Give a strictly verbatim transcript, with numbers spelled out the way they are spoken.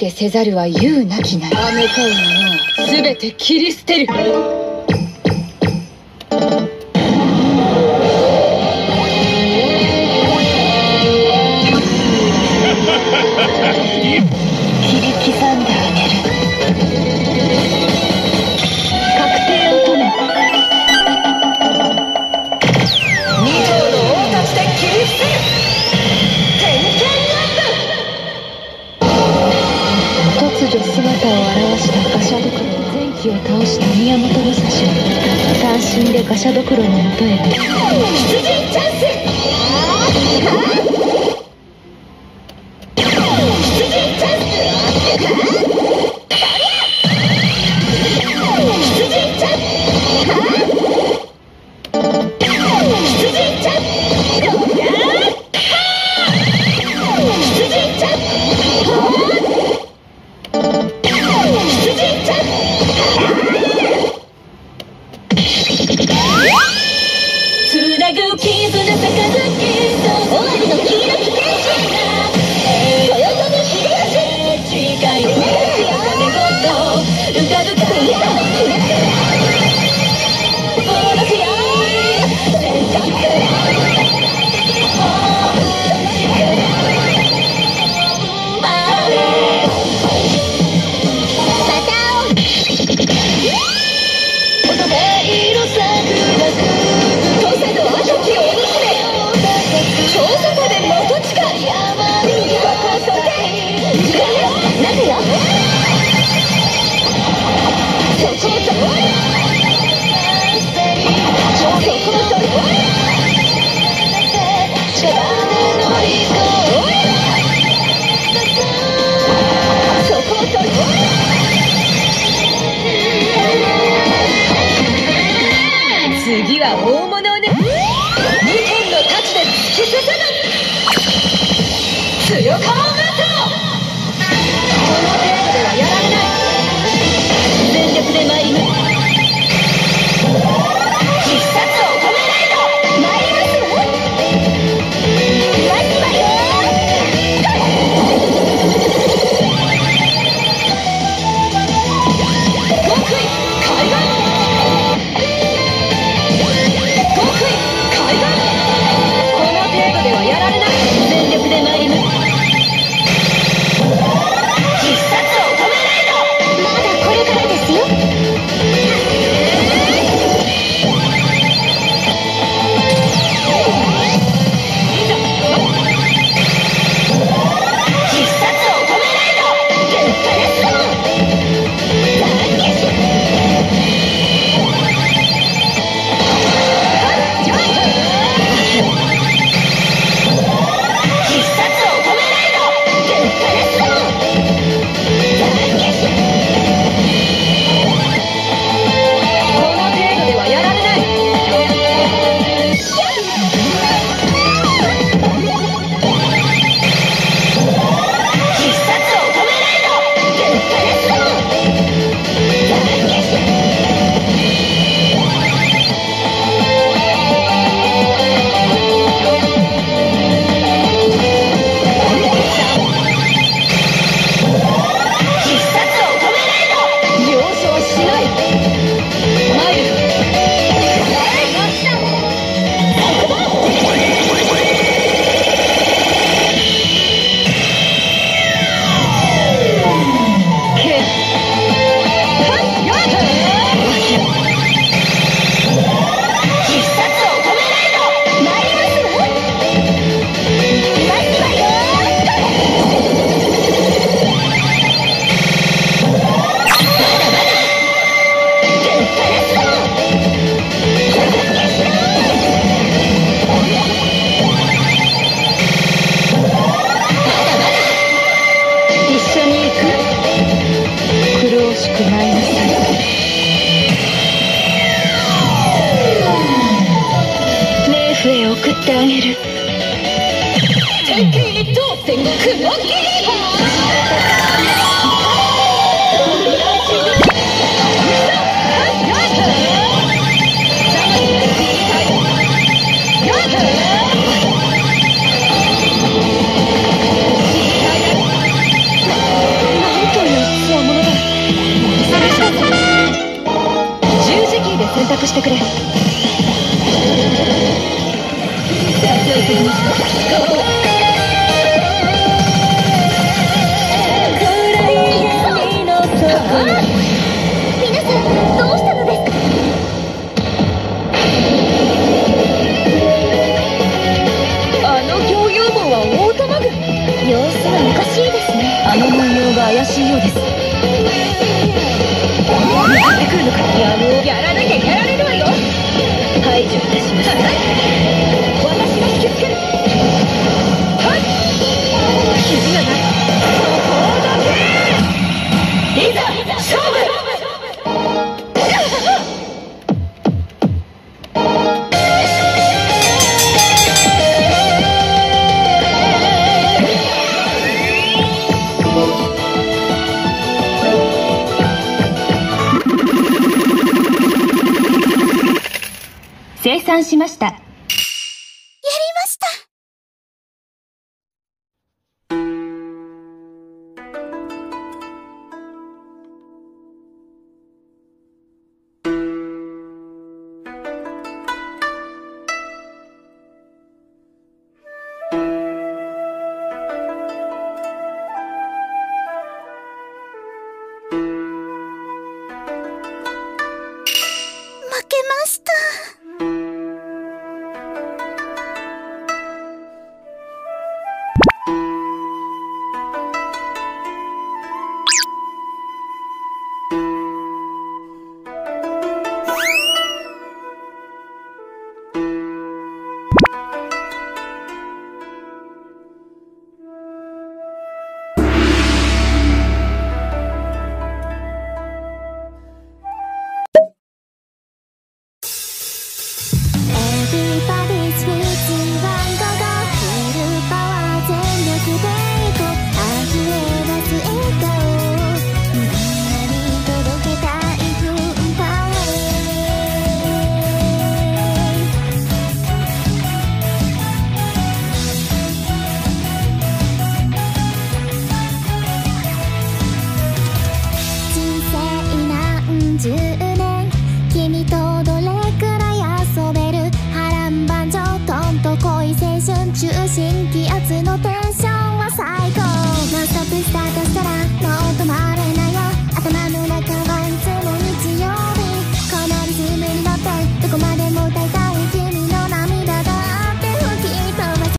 てせざるは言うなきなり。あめかう者をすべて切り捨てる。切り刻んであげる。確定を止め。二条の王たちで切り捨てる。天剣乱舞。突如姿を現したガシャドクロ。前期を倒した宮本武蔵は単身でガシャドクロのもとへと。出陣チャンス。次は大物をね。にほんの太刀で突き進む。強かろうがとこの程度ではやられない。全力で参ります。必殺を止めないと参りますわ。待つわよ。極意海岸。やられない。全力で参ります。必殺を止めないと。まだこれからですよ。 着してくれ。 皆さんどうしたのですか？ あの行業棒はオートマグ。 様子がおかしいですね。 あの文様が怪しいようです。向かってくるのか。やむをやらなきゃやられるわよ。排除いたしました。私が引きつける。はい、傷がない。そこだけ。いざ勝負。生産しました。やりました。負けました。